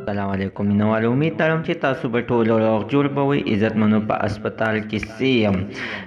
السلام علیکم مینوالو، امید لرم چې تاسو به ټول روغ جوړ به وئ. عزتمنو، په اسپتال کې سیم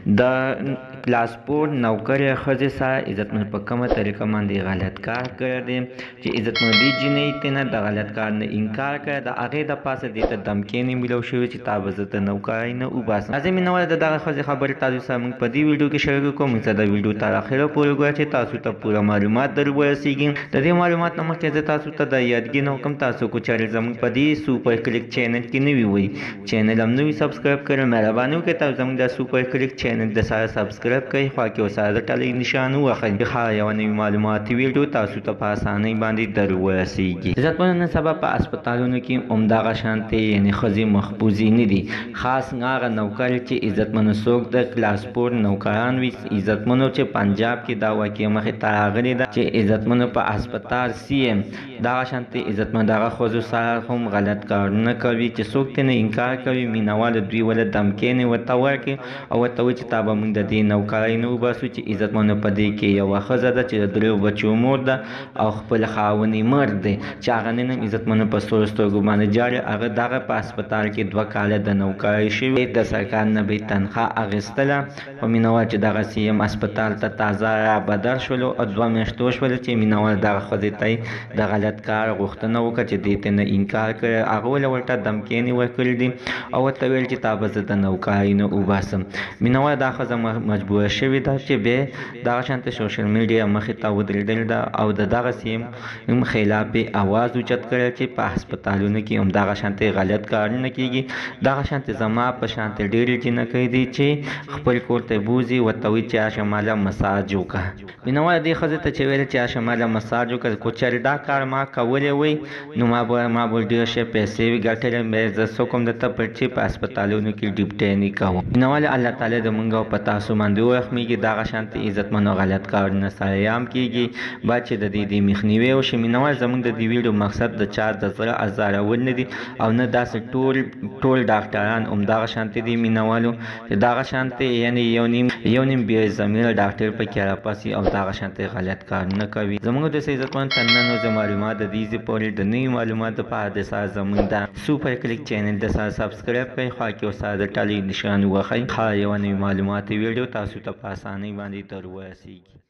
د کلاسپورټ نوکرې ښځې سره عزتمنو په کومه طریقه باندې غلط کار کړی دی چې عزتمنو دې جینۍ ته نه د غلط کار نه انکار کړی، د هغې د پاسه دې ته دمکې میلاو شوې چې تا به زه د نوکرۍ نه وباسم. راځئ مینوالو، د دغه ښځې خبرې تاسو سره موږ په دې ویډیو کې شریکه کوو. موږ سره د ویډیو تر اخره پورې ګوره چې تاسو ته پوره معلومات در ورسېږي. د دې معلومات نه مخکې زه تاسو ته د یادګي نه حکم تاسو کو چارې زموږ په دې سوپر کلیک چینل کې نوي وئ، چینل هم نوي سبسکرایب کړئ. مهرباني وکړئ تاسو زموږ د سوپر کلیک چینل د سره سبسکرایب کړئ، خوا کې ورسره د ټلۍ نشان ووهئ چې هره یوه نوي معلوماتي ویډیو تاسو ته په اسانۍ باندې در ورسېږي. عزتمنو، نن سبا په اسپتالونو کې همدغه شانتې یعنې ښځې محفوظې نه دي، خاص هغه نوکر چې عزتمنو څوک د کلاسپورټ نوکران وي. عزتمنو چې پنجاب کې دا واقعه مخې ته راغلې ده چې عزتمنو په اسپتال سیم دغه شانتې عزتمنو دغه ښځو سره هم غلط کارونه کوي چې څوک ترې نه انکار کوي. مینهوالو دوی ولې دمکې نه ورته ورکړي او ورته وایي چې تا به موږ د دې نوکرۍ نه وباسو. چې عزتمنو په دې کې یوه ښځه ده چې د 3 بچو مور ده او خپل خاوند یې مړ دی چې هغه نن هم عزتمنو په سرو سترګو باندې جاړي. هغه دغه په اسپتال کې 2 کاله د نوکرۍ شوې، د سرکار نه به یې تنخواه اخیستله. خو مینهوال چې دغه سیم اسپتال ته تازه را بدل شولو او 2 میاشتې وشولې چې مینهوال دغه ښځې ته د غلط کار غوښتنه وکړه چې دې ته نه انکار کړی. هغه ولې ورته دمکې نه ورکړي دي او ورته ویل چې تا به زه د نوکرۍ نه وباسم. مینهوال دا ښځه مجبوره شوې ده چې بیا دغه شانتې سوشل میډیا مخې ته ودرېدلې ده او د دغه سیم خلاف یې اواز اوچت کړی چې په هسپتالونو کې هم دغه شانتې غلط کارونه کېږي. دغه شانتې زما په شانتې ډېرې جینکۍ دي چې خپل کور ته بوځي، ورته وایي چې راشه ماله مساج وکړه. مینهوال دې ښځې ته چې ویل چې راشه ماله مساج وکړه، کو چېرې دا کار ما کولی وی نو ما به ډېر ښې پیسې وي ګټلې. بیا زه څوک هم درته پټ چې په اسپتالونو کې ډیوټۍ نه کوم. مینهوال الله تعالی د موږ او په تاسو باندې ورحمېږي. دغه شانتې عزتمنو غلط کارونه سره عام کېږي باید چې د دې مخنیوی وشي. مینهوال زموږ د دې ویډیو مقصد د چا د زړه ازارول نه دي او نه داسې ټول ډاکټران همدغه شانتې دي مینهوالو چې دغه شانتې یعنې یو نیم بې ضمیره ډاکټر پکې راپاسي او دغه شانتې غلط کارونه کوي. زموږ د عزتمن تر نن ورځې معلومات د دې پورې د نوي معلوماتو لپاره د سره زموږ د سوپر کلیک چینل د سره سبسکرایب کړئ، خوا کې ورسره د ټلۍ نشان ووهئ. هره یوه نوي معلوماتي ویډیو تاسو ته په اسانۍ باندې در ورسېږي.